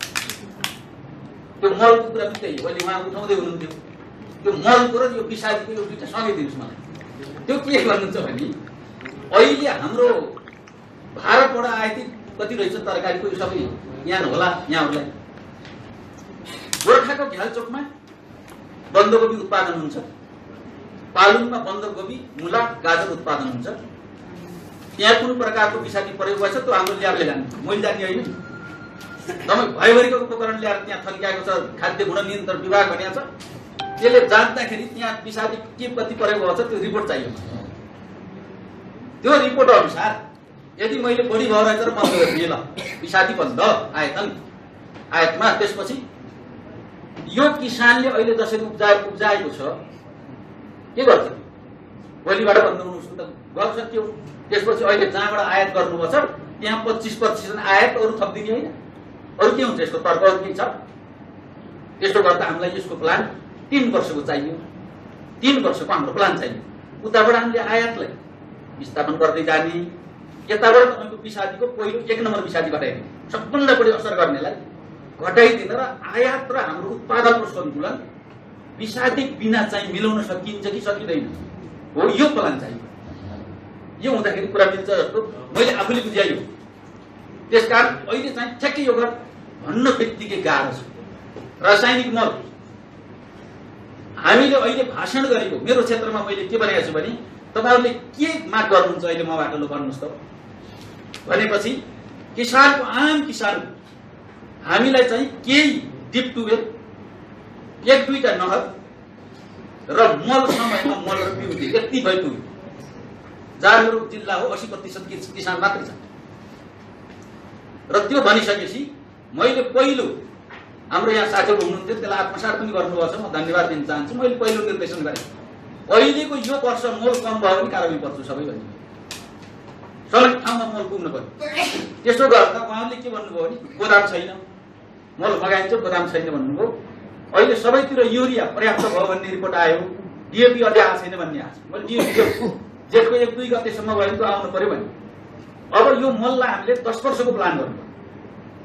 [SPEAKER 1] त्यो मलको कुरा पनि त्यही हो। अहिले उहाँ उठाउँदै हुनुहुन्थ्यो, त्यो मलको र यो विषादीको यो दुईटा सँगै दिनुहोस् मलाई। त्यो के गर्नुहुन्छ भने अहिले हाम्रो भारतबाट आएती कति रहेछ तरकारीको यो सबै यहाँ होला। यहाँहरूलाई गोर्खाको घ्यालचोकमा बन्दकोपी उत्पादन हुन्छ, पालुङमा बन्दकोपी, मुला, गाजर उत्पादन हुन्छ। त्यहाँ कुन प्रकारको विषादी प्रयोग भएछ त्यो हाम्रो ल्याबले जान्छ, मैले जाने होइन। तपाईँ भयभरिको उपकरण ल्याएर त्यहाँ थन्क्याएको छ, खाद्य गुण नियन्त्रण विभाग भनिएको छ। त्यसले जाँच्दाखेरि त्यहाँ विषादी के कति प्रयोग भएको छ त्यो रिपोर्ट चाहियो। त्यो रिपोर्ट अनुसार यदि मैले बढी भयो रहेछ र बन्द गरिदिएँ, ल विषादी बन्द आयातमा, त्यसपछि यो किसानले अहिले जसरी उब्जाएको छ के गर्छ? भोलिबाट बन्द हुनु त गर्छ त्यो। त्यसपछि अहिले जहाँबाट आयात गर्नुभएको छ त्यहाँ 25% आयात अरू थपिदिने होइन। अरू के हुन्छ यसको तर्क? अरू के छ? त्यसो गर्दा हामीलाई यसको प्लान 3 वर्षको चाहियो। 3 वर्षको हाम्रो प्लान चाहियो। उताबाट हामीले आयातलाई विस्थापन गर्दै जाने, यताबाट तपाईँको विषादीको पहिलो 1 नम्बर विषादी घटाइदिने, सबभन्दा बढी असर गर्नेलाई घटाइदिन र आयात र हाम्रो उत्पादनको सन्तुलन विषादी बिना चाहिँ मिलाउन सकिन्छ कि सकिँदैन हो, यो प्लान चाहियो। यो हुँदाखेरि कुरा मिल्छ जस्तो मैले आफूले बुझाइयो। त्यसकारण अहिले चाहिँ ठ्याक्कै यो भन्न बित्तिकै गाह्रो छ। रासायनिक मल हामीले अहिले भाषण गरेको मेरो क्षेत्रमा मैले के भनेको छु भने तपाईँहरूले के माग गर्नुहुन्छ अहिले मबाट लु भन्नुहोस् त भनेपछि किसानको आम किसान हामीलाई चाहिँ केही डिप ट्युबवेल, 1-2टा नहर र मल समयमा मल र पिउती यति भएको जहाँ मेरो जिल्ला हो 80% किसान मात्रै छ। र त्यो भनिसकेपछि मैले पहिलो हाम्रो यहाँ साथीहरू हुनुहुन्थ्यो, त्यसलाई आत्मसात पनि गर्नुभएको छ, म धन्यवाद दिन चाहन्छु। मैले पहिलो निर्देशन गरेँ अहिलेको यो वर्ष मल कम भयो भने कारबाही पर्छु सबै भन्ने सबै ठाउँमा मल पुग्नु पर्यो। त्यसो गर्दा उहाँले के भन्नुभयो भने गोदाम छैन, मल मगाइन्छ गोदाम छैन भन्नुभयो। अहिले सबैतिर युरिया पर्याप्त भयो भन्ने रिपोर्ट आयो, डिएपी अझै आएको छैन भन्ने आएको छ। मैले डिएपी जेठको 1-2 गतेसम्म भयो भने त आउनु पर्यो भने अब यो मललाई हामीले 10 वर्षको प्लान गर्नु।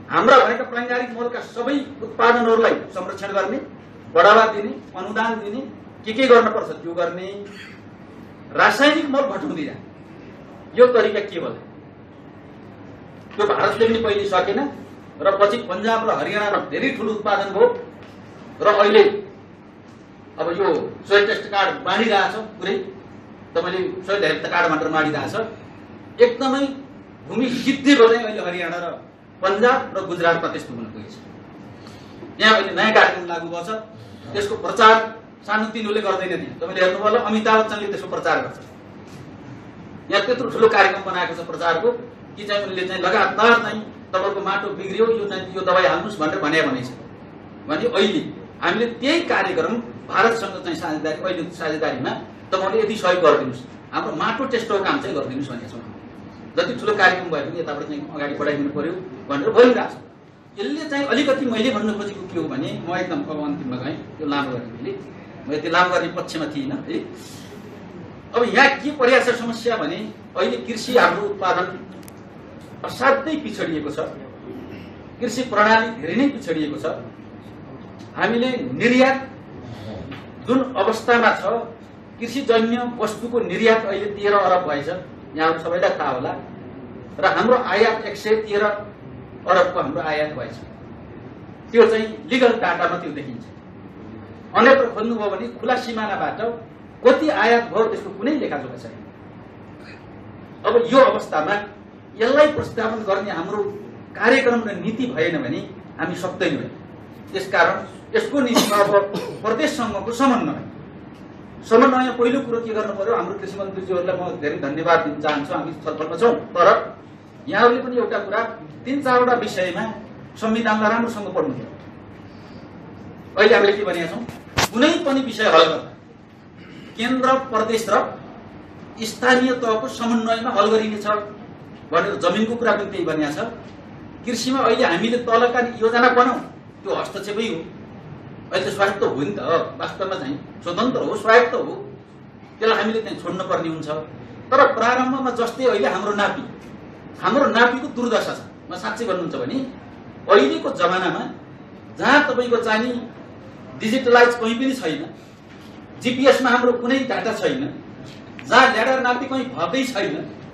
[SPEAKER 1] हाम्रा भनेका प्राङ्गारिक मलका सबै उत्पादनहरूलाई संरक्षण गर्ने, बढावा दिने, अनुदान दिने, के गर्नुपर्छ त्यो गर्ने, रासायनिक मल घटाउँदै जाने, यो तरिका के भयो? त्यो भारतले पनि पहिले सकेन र पछि पन्जाब र हरियाणामा धेरै ठुलो उत्पादन भयो र अहिले अब यो सोइल टेस्ट कार्ड बाँडिरहेछ पुरै, तपाईँले सोइल हेल्थ कार्ड भनेर बाँडिरहेछ। एकदमै भूमि सिद्धि गर्दै अहिले हरियाणा र पन्जाब र गुजरातमा त्यस्तो हुन पुगेछ। यहाँ अहिले नयाँ कार्यक्रम लागू भएको छ, त्यसको प्रचार सानोतिनोले गर्दैन। त्यहाँ तपाईँले हेर्नुभयो होला अमिताभ बच्चनले त्यसको प्रचार गर्छ। यहाँ त्यत्रो ठुलो कार्यक्रम बनाएको छ प्रचारको कि चाहिँ उनले चाहिँ लगातार चाहिँ तपाईँको माटो बिग्रियो, यो दबाई हाल्नुहोस् भनेर भनेको छ। भने अहिले हामीले त्यही कार्यक्रम भारतसँग चाहिँ साझेदारी, अहिले साझेदारीमा तपाईँले यति सहयोग गरिदिनुहोस्, हाम्रो माटो टेस्टको काम चाहिँ गरिदिनुहोस् भनेको छौँ। जति ठुलो कार्यक्रम भए पनि यताबाट चाहिँ अगाडि बढाइदिनु पर्यो भनेर भइरहेको छ। यसले चाहिँ अलिकति मैले भन्नु खोजेको के हो भने, म एकदम अब अन्तिममा गएँ, त्यो लामो गर्ने मैले, म यति लामो गर्ने पक्षमा थिइनँ है। अब यहाँ के परिरहेको छ समस्या भने, अहिले कृषि हाम्रो उत्पादन असाध्यै पिछडिएको छ, कृषि प्रणाली धेरै नै पिछडिएको छ। हामीले निर्यात जुन अवस्थामा छ, कृषिजन्य वस्तुको निर्यात अहिले 13 अरब भएछ, यहाँहरू सबैलाई थाहा होला। र हाम्रो आयात 113 अरबको हाम्रो आयात भएछ। त्यो चाहिँ लिगल डाटामा त्यो देखिन्छ। अन्यत्र खोज्नुभयो भने खुला सिमानाबाट कति आयात भयो त्यसको कुनै लेखाजोखा छैन। अब यो अवस्थामा यसलाई प्रस्तावन गर्ने हाम्रो कार्यक्रम र नीति भएन भने हामी सक्दैनौँ। त्यसकारण यसको निम्ति अब प्रदेशसँगको समन्वय पहिलो कुरो के गर्नु पर्यो, हाम्रो कृषि मन्त्रीज्यूहरूलाई म धेरै धन्यवाद दिन चाहन्छु। हामी छलफलमा छौँ, तर यहाँहरूले पनि एउटा कुरा 3-4वटा विषयमा संविधानलाई राम्रोसँग पढ्नु पर्यो। अहिले हामीले के भनेका छौँ, कुनै पनि विषय हल गर्दा केन्द्र, प्रदेश र स्थानीय तहको समन्वयमा हल गरिनेछ भनेर जमिनको कुरा पनि त्यही भनेको छ। कृषिमा अहिले हामीले तलका योजना बनाऊ, त्यो हस्तक्षेपै हो। अहिले त स्वायत्त हो नि त, वास्तवमा चाहिँ स्वतन्त्र हो, स्वायत्त हो, त्यसलाई हामीले त्यहाँ छोड्नु पर्ने हुन्छ। तर प्रारम्भमा जस्तै अहिले हाम्रो नापीको दुर्दशा छ। म साँच्चै भन्नुहुन्छ भने अहिलेको जमानामा जहाँ तपाईँको चाहिँ डिजिटलाइज कहीँ पनि छैन, जिपिएसमा हाम्रो कुनै डाटा छैन, जहाँ ल्याडर नापी कहीँ भएकै छैन,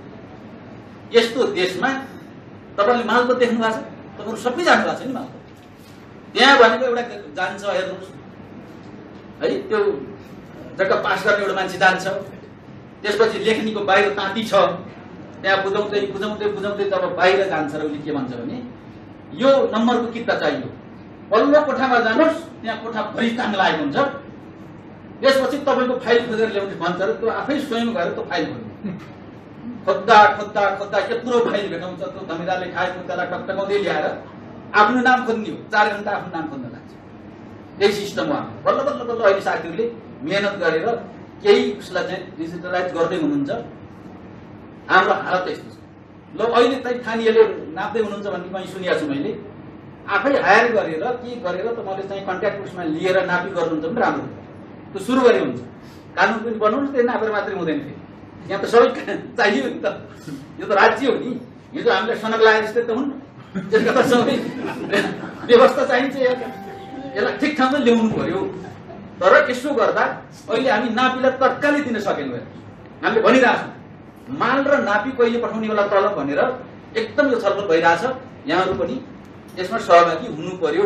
[SPEAKER 1] यस्तो देशमा तपाईँले माल त देख्नु भएको छ, तपाईँहरू सबै जानु भएको छ नि माल। त्यहाँ भनेको एउटा जान्छ, हेर्नुहोस् है, त्यो जग्गा पास गर्ने एउटा मान्छे जान्छ, त्यसपछि लेखनीको बाहिर ताती छ, त्यहाँ बुझाउँदै जब बाहिर जान्छ र उसले के भन्छ भने यो नम्बरको किता चाहियो, पल्लो कोठामा जानुहोस्, त्यहाँ कोठा भरि ताङ लागेको हुन्छ, त्यसपछि तपाईँको फाइल खोजेर ल्याउने भन्छ र त्यो आफै स्वयं गएर त्यो फाइल खोज्दा यत्रो फाइल भेटाउँछ। त्यो धमिराले खाएको त्यसलाई टकटकाउँदै ल्याएर आफ्नो नाम खोज्ने हो, 4 घण्टा आफ्नो नाम खोज्न लाग्छ। त्यही सिस्टम हो। बल्ल अहिले साथीहरूले मेहनत गरेर केही उसलाई चाहिँ डिजिटलाइज गर्दै हुनुहुन्छ। हाम्रो हालत यस्तो छ। ल अहिले चाहिँ खानीहरूले नाप्दै हुनुहुन्छ भन्ने कहीँ सुनेको छु मैले। आफै हायर गरेर के गरेर तपाईँले चाहिँ कन्ट्याक्ट उसमा लिएर नापी गर्नुहुन्छ भने राम्रो, त्यो सुरु गरे हुन्छ। कानुन पनि बनाउनुहोस्, त्यही नापेर मात्रै हुँदैन। यहाँ त सबै चाहियो नि त, यो त राज्य हो नि, हिजो हामीलाई सनक लागेर जस्तै त हुन्। त्यसका त सबै व्यवस्था चाहिन्छ, यसलाई ठिक ठाउँमा ल्याउनु पर्यो। तर यसो गर्दा अहिले हामी नापीलाई तत्कालै दिन सकेनौँ। हामीले भनिरहेको छौँ माल र नापी कहिले पठाउने बेला तल भनेर एकदम यो छलफल भइरहेछ। यहाँहरू पनि यसमा सहभागी हुनु पर्यो।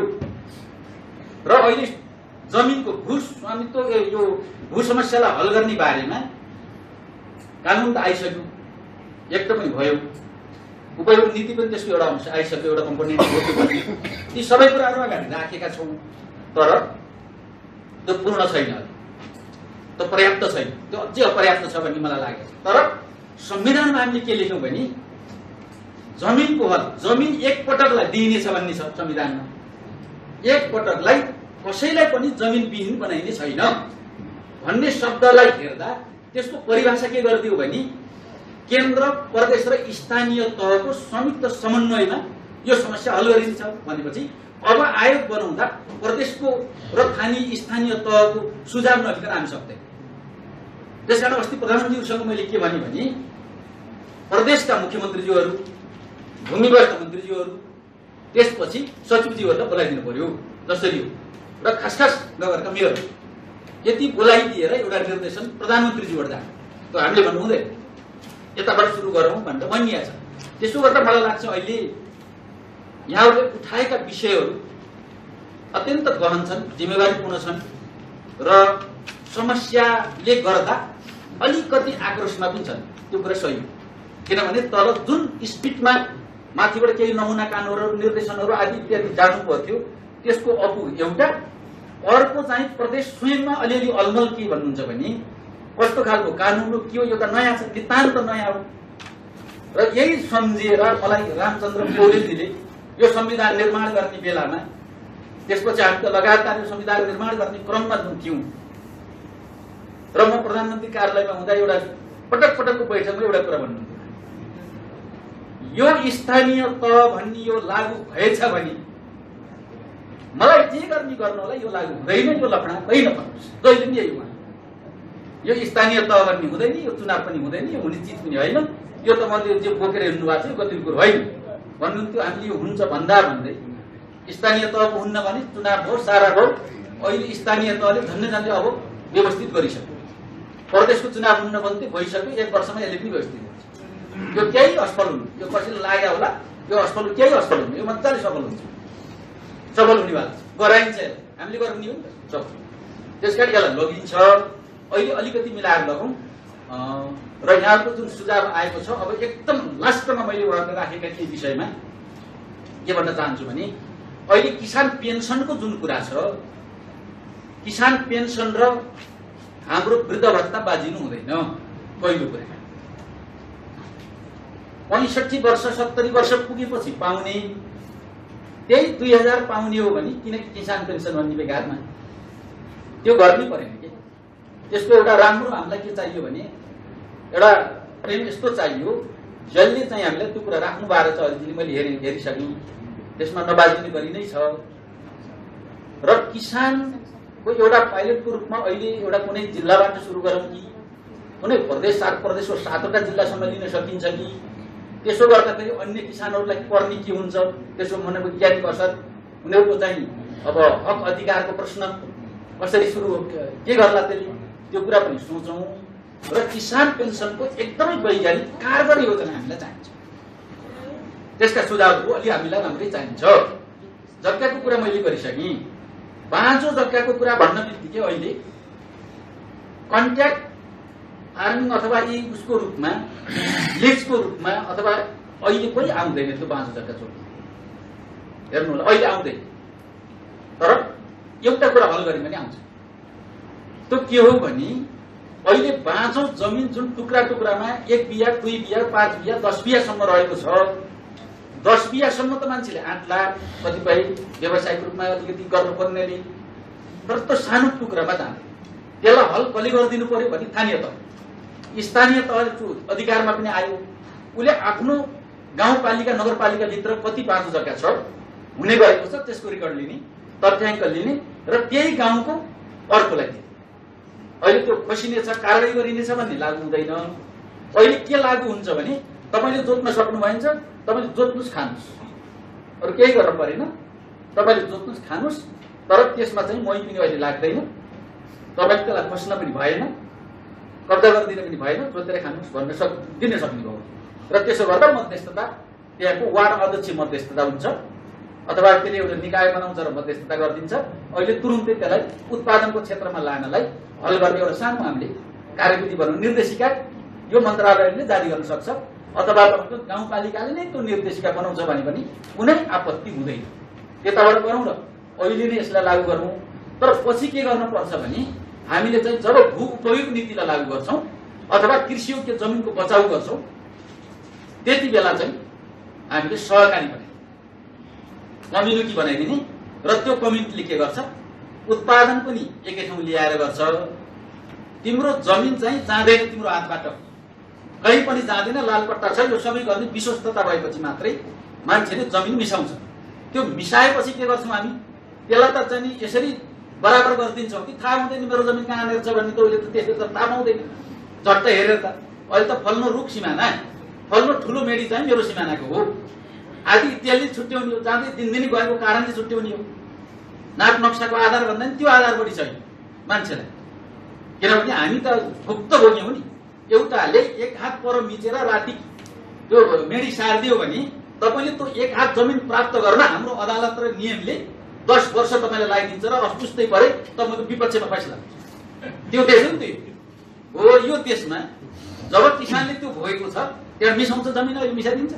[SPEAKER 1] र अहिले जमिनको भू स्वामित्व, यो भू समस्यालाई हल गर्ने बारेमा कानुन त आइसक्यो, एक त पनि भयो, उपयोग नीति पनि त्यसको एउटा अंश आइसक्यो, एउटा कम्पोनेन्ट हो। ती सबै कुराहरू अगाडि राखेका छौँ, तर त्यो पूर्ण छैन, त्यो पर्याप्त छैन, त्यो अझै अपर्याप्त छ भन्ने मलाई लागेको छ। तर संविधानमा हामीले के लेख्यौँ भने जमिनको हल, जमिन एकपटकलाई दिइनेछ भन्ने छ संविधानमा। एकपटकलाई कसैलाई पनि जमिन विहीन बनाइने छैन भन्ने शब्दलाई हेर्दा त्यसको परिभाषा के गरिदियो भने केन्द्र, प्रदेश र स्थानीय तहको संयुक्त समन्वयमा यो समस्या हल गरिन्छ भनेपछि अब आयोग बनाउँदा प्रदेशको र स्थानीय तहको सुझाव नलिएर हामी सक्दैन। त्यसकारण अस्ति प्रधानमन्त्रीसँग मैले के भने प्रदेशका मुख्यमन्त्रीज्यूहरू, भूमिगत मन्त्रीज्यूहरू त्यसपछि सचिवज्यूहरूलाई बोलाइदिनु पर्यो जसरी हो र खास नगरका मेयर यति बोलाइदिएर एउटा निर्देशन प्रधानमन्त्रीज्यूबाट जान्छ त्यो हामीले भन्नु हुँदैन यताबाट सुरु गरौँ भनेर भनिएको छ। त्यसो गर्दा मलाई लाग्छ अहिले यहाँहरूले उठाएका विषयहरू अत्यन्त गहन छन्, जिम्मेवारीपूर्ण छन् र समस्याले गर्दा अलिकति आक्रोशमा पनि छन्। त्यो कुरा सही हो, किनभने तल जुन स्पिडमा माथिबाट केही नमुना कानुनहरू निर्देशनहरू आदि इत्यादि जानु पर्थ्यो त्यसको अपुग एउटा, अर्को चाहिँ प्रदेश स्वयंमा अलिअलि अलमल के भन्नुहुन्छ भने कस्तो खालको कानुन हो के हो एउटा नयाँ छ, नितान्त नयाँ हो र यही सम्झिएर मलाई रामचन्द्र पौडेलजीले यो संविधान निर्माण गर्ने बेलामा त्यसपछि हामी त लगातार यो संविधान निर्माण गर्ने क्रममा जुन थियौँ र म प्रधानमन्त्री कार्यालयमा हुँदा एउटा पटकको बैठकमा एउटा कुरा भन्नुहुन्थ्यो, यो स्थानीय तह भन्ने यो लागू भएछ भने मलाई जे गर्ने गर्नु होला, यो लागू हुँदैन, यो लफडा होइन भन्नुहोस् जहिले पनि यही भयो। यो स्थानीय तह भन्ने हुँदैन, यो चुनाव पनि हुँदैन, यो हुने चिज पनि होइन, यो त मैले जे बोकेर हिँड्नु भएको छ यो कति कुरो होइन भन्नुहुन्थ्यो। हामीले यो हुन्छ भन्दा भन्दै स्थानीय तहको हुन्न भने चुनाव भयो, सारा भयो। अहिले स्थानीय तहले झन्डै अब व्यवस्थित गरिसक्यो, प्रदेशको चुनाव हुन्न भन्दै भइसक्यो, 1 वर्षमा यसले पनि व्यवस्थित हुन्छ। यो केही असफल हुनु, यो कसैले लाग्यो होला, यो असफल केही असफल हुनु, यो मजाले सफल हुन्छ, सफल हुनेवाला छ, गराइन्छ, हामीले गर्ने हो नि त सब। त्यस कारण यसलाई लगिन्छ, अहिले अलिकति मिलाएर लगौँ र यहाँको जुन सुझाव आएको छ अब एकदम लास्टमा मैले उहाँले राखेका केही विषयमा के भन्न चाहन्छु भने अहिले किसान पेन्सनको जुन कुरा छ, किसान पेन्सन र हाम्रो वृद्ध भत्ता बाजिनु हुँदैन। पहिलो कुरा 65 वर्ष 70 वर्ष पुगेपछि पाउने त्यही 2000 पाउने हो भने किनकि किसान पेन्सन भन्ने बेकारमा त्यो गर्नै परेन के। त्यसको एउटा राम्रो हामीलाई के चाहियो भने एउटा फ्रेम यस्तो चाहियो जसले चाहिँ हामीलाई त्यो कुरा राख्नु भएको छ। अहिले मैले हेरिसकेँ, त्यसमा नबाजिने गरी नै छ र किसानको एउटा पाइलटको रूपमा अहिले एउटा कुनै जिल्लाबाट सुरु गरौँ कि कुनै प्रदेश 7 प्रदेशको 7वटा जिल्लासम्म लिन सकिन्छ कि, त्यसो गर्दाखेरि अन्य किसानहरूलाई पर्ने के हुन्छ, त्यसको मनोवैज्ञानिक असर, उनीहरूको चाहिँ अब हक अधिकारको प्रश्न कसरी सुरु के गर्ला त्यसले, त्यो कुरा पनि सोचौँ र किसान पेन्सनको एकदमै वैज्ञानिक कारगर योजना हामीलाई चाहिन्छ। त्यसका सुझावहरू अलि हामीलाई राम्रै चाहिन्छ। जग्गाको कुरा मैले गरिसकेँ, बाँझो जग्गाको कुरा भन्न बित्तिकै अहिले कन्ट्याक्ट फार्मिङ अथवा यी उसको रूपमा लिजको रूपमा अथवा अहिले पनि आउँदैन त्यो बाँझो जग्गा छोड्नु, हेर्नु होला अहिले आउँदैन, तर एउटा कुरा हल गऱ्यो भने आउँछ। त्यो के हो भने अहिले बाँझो जमिन जुन टुक्रा टुक्रामा 1 बिघा 2 बिघा 5 बिघा 10 बिघासम्म रहेको छ, 10 बिघासम्म त मान्छेले आँट्ला, कतिपय व्यावसायिक रूपमा अलिकति गर्नु पर्नेले, तर त्यो सानो टुक्रामा जाने त्यसलाई हल कसले गरिदिनु पर्यो भने स्थानीय तहको अधिकारमा पनि आयो। उसले आफ्नो गाउँपालिका नगरपालिकाभित्र कति बाँझो जग्गा छ हुने गरेको छ त्यसको रेकर्ड लिने, तथ्याङ्क लिने र त्यही गाउँको अर्कोलाई दिने। अहिले त्यो खोसिनेछ, कारवाही गरिनेछ भन्ने लागू हुँदैन। अहिले के लागू हुन्छ भने तपाईँले जोत्न सक्नुभएछ, तपाईँले जोत्नुहोस् खानुहोस्, अरू केही गर्नु परेन, तपाईँले जोत्नुहोस् खानुहोस्, तर त्यसमा चाहिँ मही पनि अहिले लाग्दैन, तपाईँले त्यसलाई खोस्न पनि भएन, कब्जा गरिदिन पनि भएन, जोतेर खानुहोस् भन्न दिन सक्ने भयो। र त्यसो गर्दा मध्यस्थता त्यहाँको वार्ड अध्यक्ष मध्यस्थता हुन्छ अथवा त्यसले एउटा निकाय बनाउँछ र मध्यस्थता गरिदिन्छ। अहिले तुरुन्तै त्यसलाई उत्पादनको क्षेत्रमा लानलाई हल गर्ने एउटा सानो हामीले कार्यविधि बनाउनु, निर्देशिका यो मन्त्रालयले जारी गर्न सक्छ अथवा गाउँपालिकाले नै त्यो निर्देशिका बनाउँछ भने पनि कुनै आपत्ति हुँदैन। त्यताबाट गरौँ र अहिले नै यसलाई लागू गरौँ। तर पछि के गर्नुपर्छ भने हामीले चाहिँ जब भू उपयोग नीतिलाई लागू गर्छौँ अथवा कृषियोग्य जमिनको बचाउ गर्छौँ त्यति बेला चाहिँ हामीले सहकारी कम्युनिटी बनाइदिने र त्यो कम्युनिटीले के गर्छ, उत्पादन पनि एकै ठाउँ ल्याएर गर्छ। तिम्रो जमिन चाहिँ जाँदैन तिम्रो हातबाट, कहीँ पनि जाँदैन, लालपट्टा छ, यो सबै गर्ने विश्वस्तता भएपछि मात्रै मान्छेले जमिन मिसाउँछ। त्यो मिसाएपछि के गर्छौँ हामी, त्यसलाई त चाहिँ यसरी बराबर गरिदिन्छौँ कि थाहा हुँदैन मेरो जमिन कहाँनिर छ भन्ने, त उसले त त्यसले त थाहा पाउँदैन। झट्ट हेरेर त अहिले त फल्नु रुख सिमाना, फल्नु ठुलो मेडी चाहिँ मेरो सिमानाको हो, आदि इत्यादि छुट्याउने हो, जाँदै दिनदिनै गएको कारणले छुट्याउने हो। नाप नक्साको आधार भन्दा नि त्यो आधार बढी छैन मान्छेलाई, किनभने हामी त भुक्तभोगी हो नि। एउटाले एक हात पर मिचेर राति त्यो मेडी सारिदियो भने तपाईँले त्यो एक हात जमिन प्राप्त गर्न हाम्रो अदालत र नियमले 10 वर्ष तपाईँलाई लगाइदिन्छ र अस्पुस्तै परे तपाईँको विपक्षमा फैसला हुन्छ। त्यो देश हो नि त्यो हो। यो देशमा जब किसानले त्यो भोगेको छ त्यहाँ मिसाउँछ जमिन, अहिले मिसाइदिन्छ।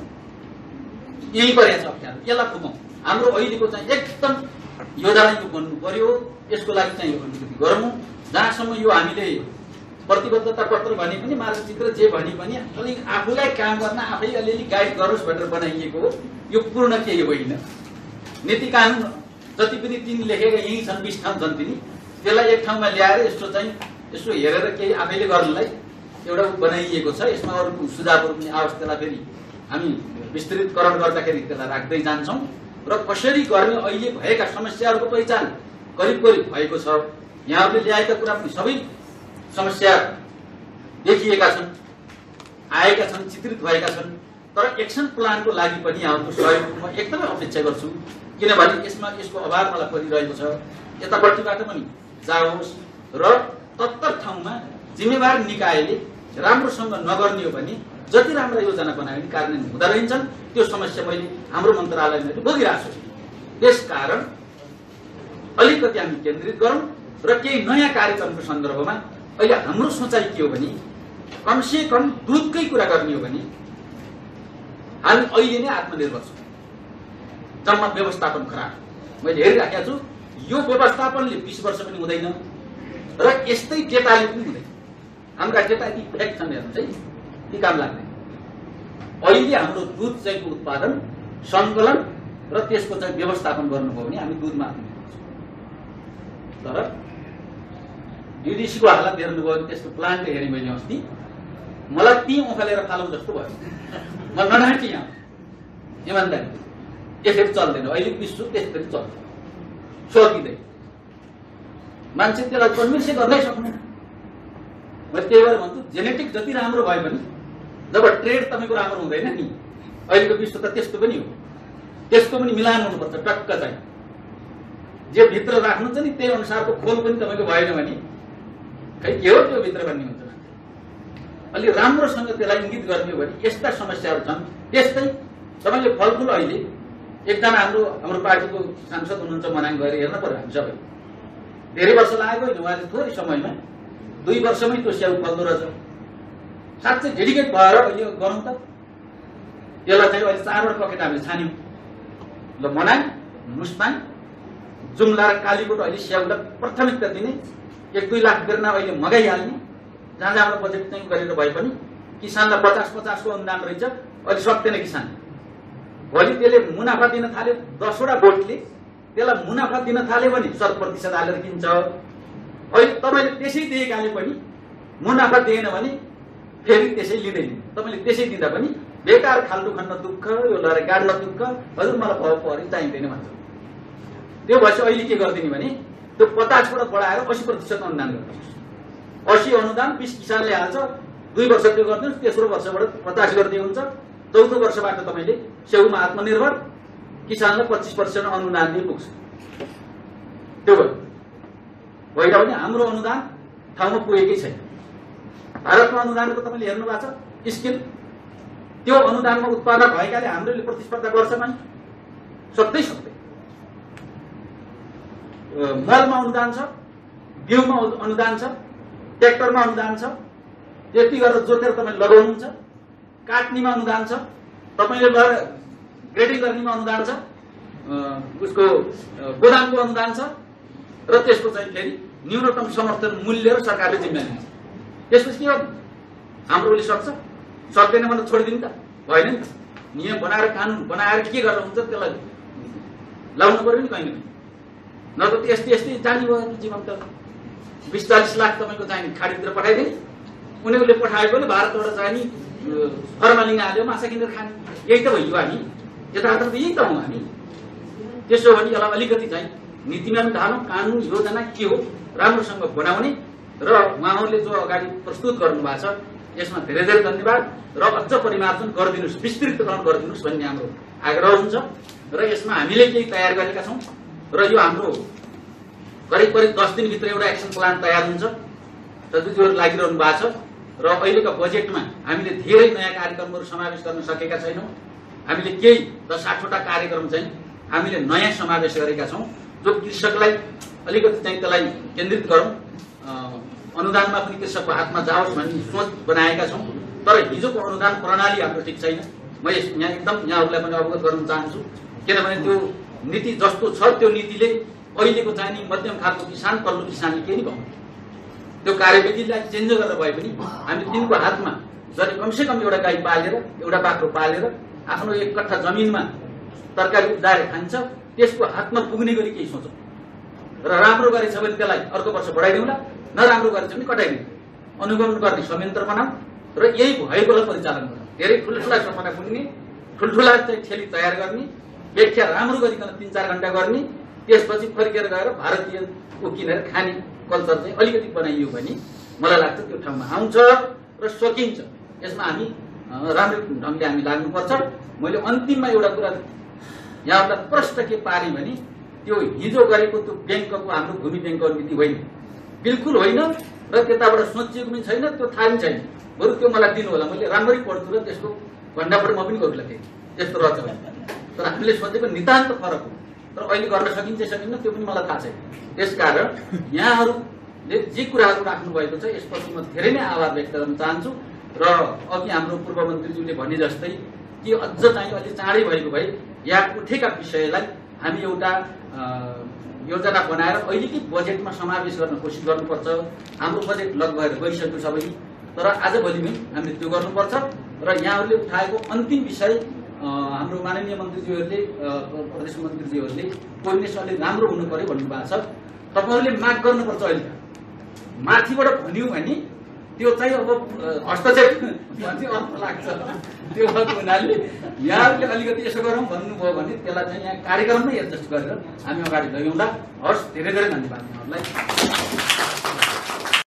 [SPEAKER 1] यही परेको छ अप्ठ्यारो, यसलाई फुकौँ। हाम्रो अहिलेको चाहिँ एकदम योजना यो बन्नु पर्यो, यसको लागि चाहिँ यो अलिकति गरौँ। जहाँसम्म यो हामीले प्रतिबद्धता पत्र भने पनि मार्गचित्र जे भने पनि अलिक आफूलाई काम गर्न आफै अलिअलि गाइड गरोस् भनेर बनाइएको हो। यो पूर्ण केही होइन। नीति कानुन जति पनि तिनी लेखेका यही छन्, 20 ठाउँ छन् तिनी, त्यसलाई एक ठाउँमा ल्याएर यसो हेरेर केही आफैले गर्नलाई एउटा बनाइएको छ। यसमा अरू सुझावहरू पनि आओस्, त्यसलाई फेरि हामी विस्तृतकरण गर्दाखेरि त्यसलाई राख्दै जान्छौँ र कसरी गर्ने अहिले भएका समस्याहरूको पहिचान करिब भएको छ। यहाँहरूले ल्याएका कुरा पनि सबै समस्या देखिएका छन्, आएका छन्, चित्रित भएका छन्। तर एक्सन प्लानको लागि पनि यहाँको सहयोग म एकदमै अपेक्षा गर्छु, किनभने यसको अभाव मलाई परिरहेको छ। यतापट्टिबाट पनि जाओस् र तत्तर ठाउँमा जिम्मेवार निकायले राम्रोसँग नगर्ने हो भने जति राम्रा योजना बनायो भने कार्यान्वयन हुँदा रहन्छन्। त्यो समस्या मैले हाम्रो मन्त्रालयमा भोगिरहेको छु। त्यसकारण अलिकति हामी केन्द्रित गरौँ र केही नयाँ कार्यक्रमको सन्दर्भमा अहिले हाम्रो सोचाइ के हो भने कमसे कम दुधकै कुरा गर्ने हो भने हामी अहिले नै आत्मनिर्भर छौँ। जम्मा व्यवस्थापन खराब मैले हेरिराखेको छु। यो व्यवस्थापनले 20 वर्ष पनि हुँदैन र यस्तै डेटाले पनि हुँदैन। हाम्रा डेटा यति फ्याक छन् हेर्नुहोस् है, ती काम लाग्दैन। अहिले हाम्रो दुध चाहिँको उत्पादन, सङ्कलन र त्यसको चाहिँ व्यवस्थापन गर्नुभयो भने हामी दुधमा आत्मनिर्भर छौँ। तर युडिसीको हालत हेर्नुभयो भने त्यसको प्लान्ट हेरेँ मैले अस्ति, मलाई ती उखालेर फालौँ जस्तो भयो। म नढाँटी यहाँ इमान्दारी यसरी चल्दैन। अहिले विश्व त्यसरी चल्छ, सकिँदैन। मान्छे त्यसलाई कन्भिन्सै गर्नै सक्दैन। मैले त्यही भएर भन्छु जेनेटिक जति राम्रो भए पनि जब ट्रेड तपाईँको राम्रो हुँदैन नि, अहिलेको विश्व त त्यस्तो पनि हो। त्यसको पनि मिलान हुनुपर्छ टक्क चाहिँ। जे भित्र राख्नुहुन्छ नि त्यही अनुसारको खोल पनि तपाईँको भएन भने खै के हो त्यो भित्र भन्ने हुन्छ। अलि राम्रोसँग त्यसलाई इङ्गित गर्ने हो भने यस्ता समस्याहरू छन्। त्यस्तै तपाईँले फलफुल अहिले एकजना हाम्रो पार्टीको सांसद हुनुहुन्छ, मनाङ गएर हेर्न पर्यो। हामी सबै धेरै वर्ष लागेको होइन, उहाँले थोरै समयमा 2 वर्षमै त्यो स्याउ फल्दो रहेछ। साँच्चै डेडिकेट भएर अहिले गरौँ त। त्यसलाई चाहिँ अहिले 4वटा पकेट हामीले छान्यौँ। ल मनाङ, मुस्ताङ, जुम्ला र कालीकोट अहिले स्याउलाई प्राथमिकता दिने, 1-2 लाख बेर्ना अहिले मगाइहाल्ने। जहाँ जहाँ बजेट चाहिँ गरेर भए पनि किसानलाई 50-50 को अनुदान रहेछ। अहिले सक्दैन किसान। भोलि त्यसले मुनाफा दिन थाल्यो, 10वटा बोटले त्यसलाई मुनाफा दिन थाल्यो भने 100% हालेर किन्छ। अहिले तपाईँले त्यसै दिएकाले पनि मुनाफा दिएन भने फेरि त्यसै लिँदैन। तपाईँले त्यसै दिँदा पनि बेकार खाल्टो खन्न दुःख, यो लरे गाड्न दुःख, हजुर मलाई परि चाहिँदैन भन्छ। त्यो भएपछि अहिले के गरिदिने भने त्यो 50बाट बढाएर 80% अनुदान गर्नुहोस्। 80 अनुदान 20 किसानले हाल्छ, 2 वर्ष त्यो गरिदिनुहोस्, तेस्रो वर्षबाट 50 गरिदिए हुन्छ। 4औं वर्षबाट तपाईँले स्याउमा आत्मनिर्भर, किसानलाई 25% अनुदान दिए पुग्छ। त्यो होइन भने हाम्रो अनुदान ठाउँमा पुगेकै छैन। भारतमा अनुदानको तपाईँले हेर्नु भएको छ स्किम, त्यो अनुदानमा उत्पादन भएकाले हामीले प्रतिस्पर्धा गर्छ भने सक्दै। मलमा अनुदान छ, बिउमा अनुदान छ, ट्र्याक्टरमा अनुदान छ, त्यति गरेर जोतेर तपाईँले लगाउनुहुन्छ। काट्नेमा अनुदान छ, तपाईँले गएर ग्रेडिङ गर्नेमा अनुदान छ, उसको गोदामको अनुदान छ र त्यसको चाहिँ फेरि न्यूनतम समर्थन मूल्य र सरकारले जिम्मेवारी लिन्छ। त्यसपछि के हो? हाम्रोले सक्छ, सक्दैन भने छोडिदिनु त भएन नि त। नियम बनाएर कानुन बनाएर के गरेर हुन्छ त्यसलाई लाउनु पर्यो नि कहीँ न कहीँ। नत्र यस्तै जाने भयो जीवन त 20-40 लाख तपाईँको चाहिने खाडीतिर पठाइदिने, उनीहरूले पठाएकोले भारतबाट चाहिने फर्मालिङ हाल्यो, माछा किनेर खाने। यही त भइयो हामी, यथार्थ त यही त हौँ हामी। त्यसो भने यसलाई अलिकति चाहिँ नीतिमा पनि ढालौँ, कानुन योजना के हो राम्रोसँग बनाउने र उहाँहरूले जो अगाडि प्रस्तुत गर्नुभएको छ यसमा धेरै धेरै धन्यवाद र अझ परिमार्जन गरिदिनुहोस्, विस्तृतकरण गरिदिनुहोस् भन्ने हाम्रो आग्रह हुन्छ र यसमा हामीले केही तयार गरेका छौँ र यो हाम्रो करिब 10 दिनभित्र एउटा एक्सन प्लान तयार हुन्छ। दाजुजीहरू लागिरहनु भएको छ र अहिलेको बजेटमा हामीले धेरै नयाँ कार्यक्रमहरू समावेश गर्न सकेका छैनौँ। हामीले केही 10-8वटा कार्यक्रम चाहिँ हामीले नयाँ समावेश गरेका छौँ जो कृषकलाई अलिकति चाहिँ त्यसलाई केन्द्रित गरौँ, अनुदानमा पनि कृषकको हातमा जाओस् भन्ने सोच बनाएका छौँ। तर हिजोको अनुदान प्रणाली हाम्रो ठिक छैन। म यहाँ एकदम यहाँहरूलाई पनि अवगत गराउन चाहन्छु, किनभने त्यो नीति जस्तो छ त्यो नीतिले अहिलेको चाहिने मध्यम खालको किसान तल्लो किसानले केही नि पाउँदैन। त्यो कार्यविधिलाई चेन्ज गरेर भए पनि हामी तिनको हातमा जति कमसेकम एउटा गाई पालेर एउटा बाख्रो पालेर आफ्नो 1 कट्ठा जमिनमा तरकारी उब्जाएर खान्छ, त्यसको हातमा पुग्ने गरी केही सोचौँ र राम्रो गरेछ भने त्यसलाई अर्को वर्ष बढाइदिउँला, नराम्रो गरेछ भने कटाइदिउँ, अनुगमन गर्ने संयन्त्र बनाऊ र यही भएकोलाई परिचालन गरौँ। धेरै ठुल्ठुला सपना पुग्ने, ठुल्ठुला चाहिँ ठेली तयार गर्ने, व्याख्या राम्रो गरिकन 3-4 घण्टा गर्ने, त्यसपछि फर्केर गएर भारतीयको किनेर खाने कल्चर चाहिँ अलिकति बनाइयो भने मलाई लाग्छ त्यो ठाउँमा आउँछ र सकिन्छ। यसमा हामी राम्रो ढङ्गले हामी लाग्नुपर्छ। मैले अन्तिममा एउटा कुरा यहाँलाई प्रष्ट के पारेँ भने त्यो हिजो गरेको त्यो ब्याङ्कको हाम्रो भूमि ब्याङ्कको नीति होइन, बिल्कुल होइन र त्यताबाट सोचिएको पनि छैन, त्यो थाहा पनि छैन। बरु त्यो मलाई दिनु होला, मैले राम्ररी पढ्छु र त्यसको भन्डाबाट म पनि गर्छु थिएँ त्यस्तो रहेछ भने। तर हामीले सोचेको नितान्त फरक हो, तर अहिले गर्न सकिन्छ सकिन्न त्यो पनि मलाई थाहा छैन। त्यसकारण यहाँहरूले जे कुराहरू राख्नु भएको छ यसपछि म धेरै नै आभार व्यक्त गर्न चाहन्छु र अघि हाम्रो पूर्व मन्त्रीज्यूले भने जस्तै कि अझ चाहिँ अलि चाँडै भएको भए यहाँ उठेका विषयलाई हामी एउटा योजना बनाएर अहिलेकै बजेटमा समावेश गर्न कोसिस गर्नुपर्छ। हाम्रो बजेट लगभग गइसक्यो सबै, तर आजभोलि नै हामीले त्यो गर्नुपर्छ र यहाँहरूले उठाएको अन्तिम विषय हाम्रो माननीय मन्त्रीज्यूहरूले प्रदेश मन्त्रीज्यूहरूले कोर्डिनेसन अलिक राम्रो हुनु पर्यो भन्नुभएको छ। तपाईँहरूले माग गर्नुपर्छ। अहिले माथिबाट भन्यो भने त्यो चाहिँ अब हस्तक्षेप भन्ने अर्थ लाग्छ। त्यो भएको हुनाले यहाँहरूले अलिकति यसो गरौँ भन्नुभयो भने त्यसलाई चाहिँ यहाँ कार्यक्रममै एडजस्ट गरेर हामी अगाडि लैजाउँला। हस्, धेरै धेरै धन्यवाद यहाँहरूलाई।